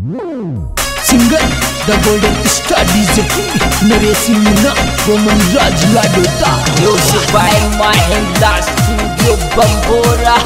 Singer the golden star DJ Naresh Meena Roman Raj Ladota music by Mahindra studio Bambora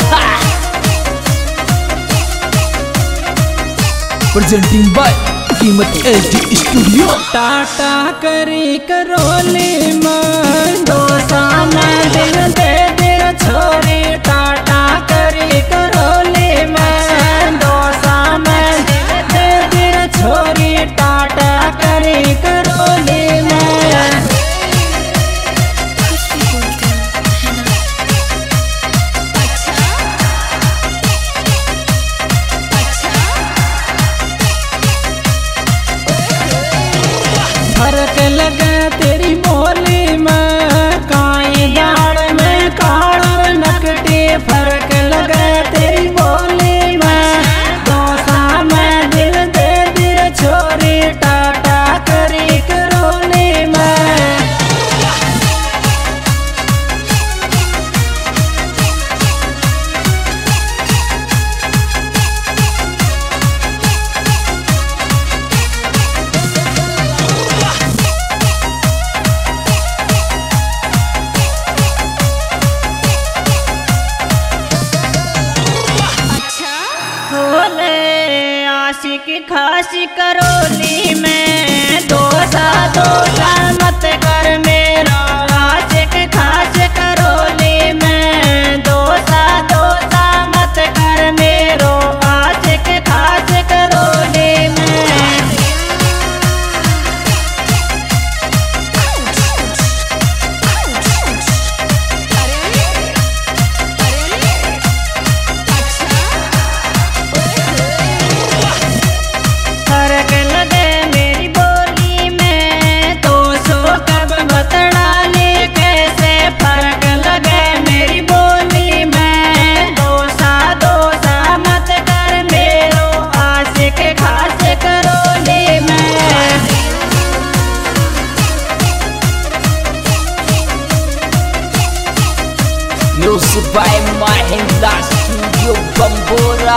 presenting by Keemat HD studio. टाटा करी करोली में दोसा में दिल दे दिल छोरी टाटा करी करोली में दोसा में दिल दे दिल छोरी टाटा करी करोली में। फर्क लगे तेरी बोली में काई दाड़ में काड़ नकटी फर्क लगे तेरी बोली में दोसा में दिल दे दिल छोरी टाटा करी करोली में। आशिकी खासी करोली में दोसा दोसा मत कर मेरा आशिक खास करोली में दोसा दोसा मत कर मेरो आशिक खास करोली में। फर्क लगे मेरी बोली में तो सो कब बतड़ाने कैसे फर्क लगे मेरी बोली में दोसा दोसा मत कर मेरो आशिक खास करोली में। Music by Mahindra studio Bambora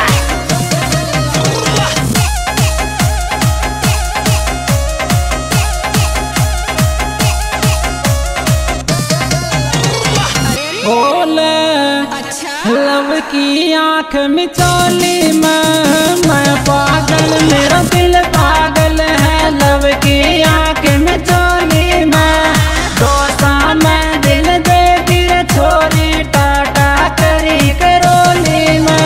बोले लव की आँख में चोली में मैं पागल मेरा दिल पागल है लव की आँख में चोली में दोसा में दिल दे दिल छोरी टाटा करी करोली में।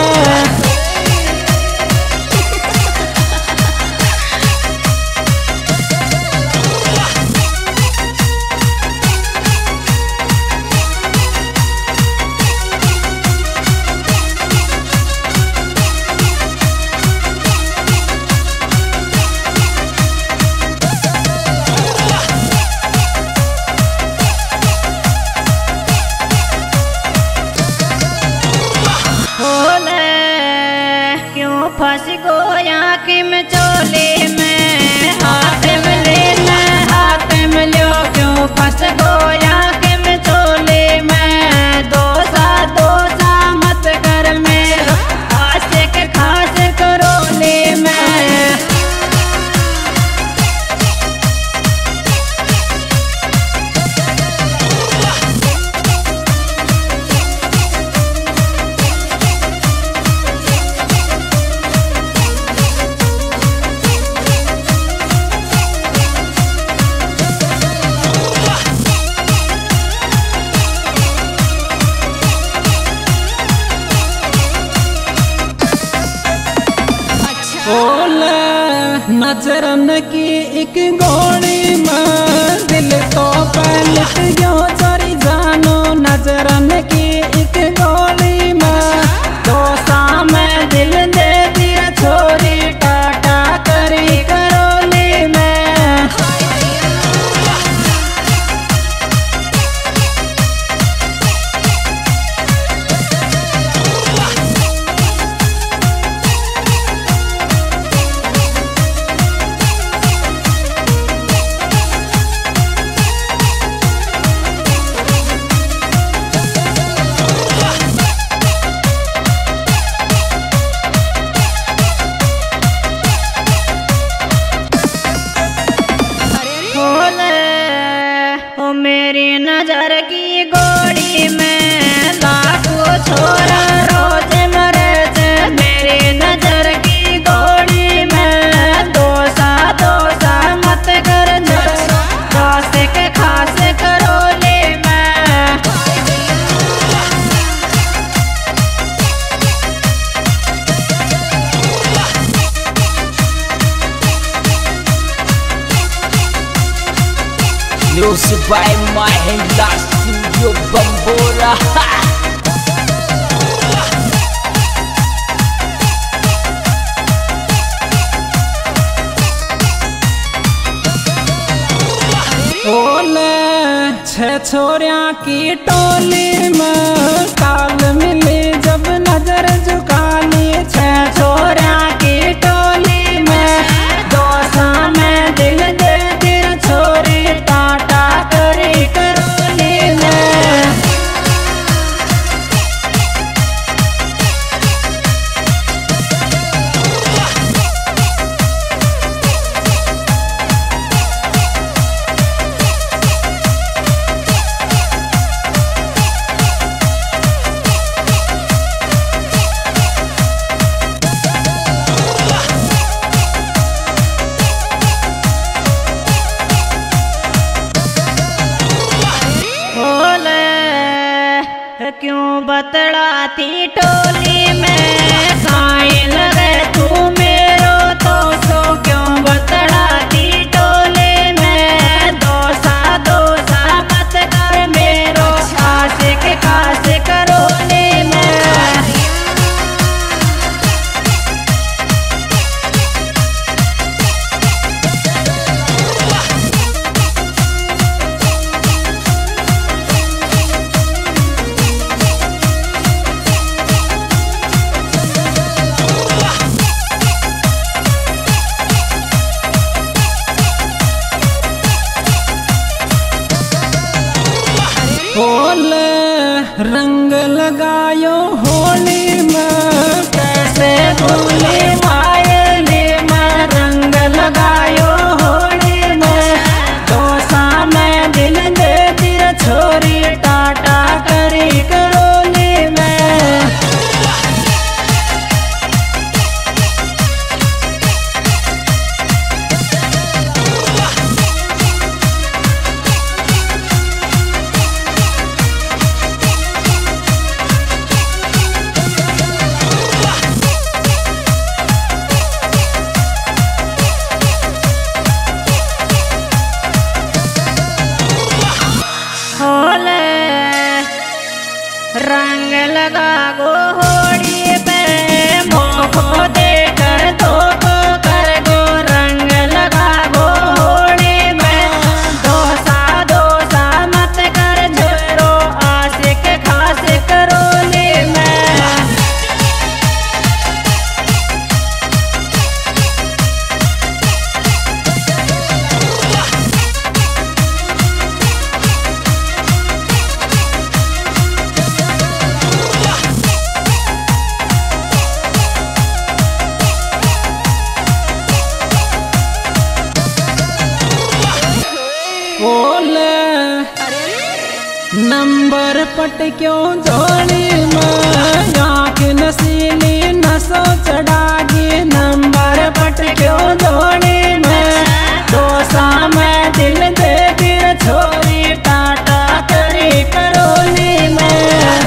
क्यों फंस गो आँखी में चोली में हाथ में लेना हाथ में लो क्यों फंस गो आँखी में चोली में दोसा दोसा मत कर मेरो आशिक खास करोली में। नजरन की एक गोली में दिल तो पलट गयो चोरी जानो नजरन की एक गोली में दोसा में दिल दे दिया छोरी टाटा करी करोली में। Music by Mahindra Studio Bambora. ओले छह छोरिया की टोली में काल मिली जब नजर झुका ली। छह छोरिया की टोली में दोसा में दिल दे दिल छोरी टाटा करी करोली में। क्यों बतलाती टोली में साइल रे तू मेरो तो सो। क्यों बतलाती टोली में दोसा दोसा मत कर मेरो आशिक खास करोली में। ओले रंग लगायो होली में कैसे भूली मायली में। रंग लगायो होली में दोसा में दिल दे दिल छोरी टाटा करी करोली में। रंग लगा गो होड़ी पे मोको देकर धोखो कर गो। रंग लगा गो होड़ी में दोसा दोसा मत कर झोरो आशिक खास करोली में। ओले नंबर पट क्यों जोड़ी में आँख नसीली नसो चढ़ागी। नंबर पट क्यों जोड़ी में दोसा में दिल दे दिल छोरी टाटा करी करोली में।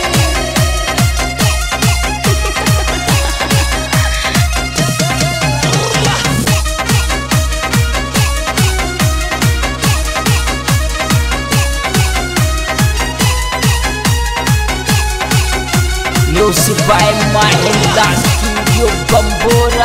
Music by Mahindra Studio Bambora.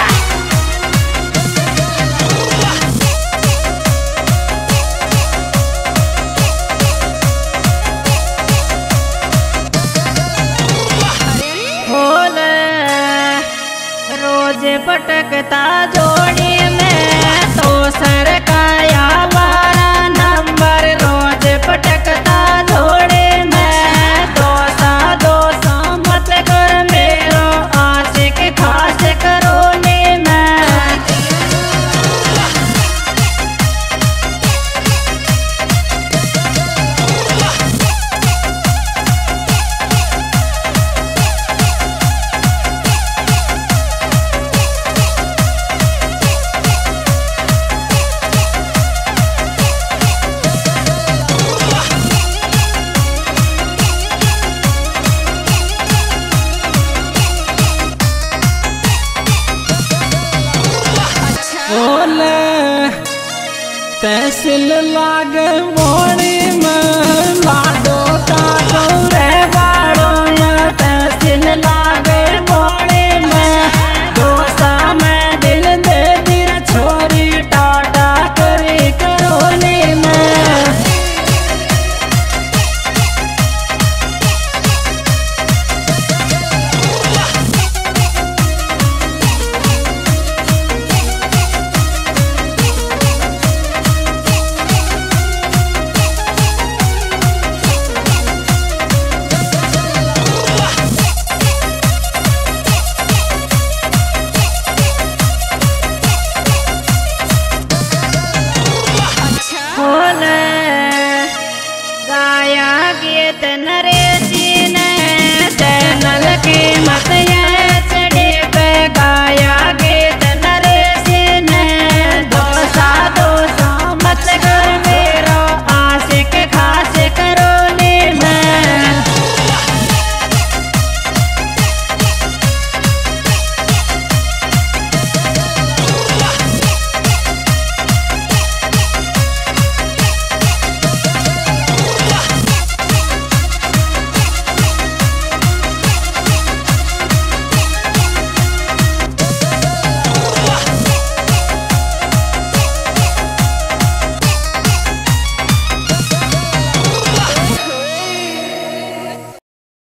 होले रोज पटकता जोड़ी में तो सर का या बारा नंबर रोज पटकता जोड़ी में दोसा दोसा मत कर मेरो आशिक खास करोली में। तहसील लाग मोड़ी में लाडो का रे बाड़ो में तहसील लाग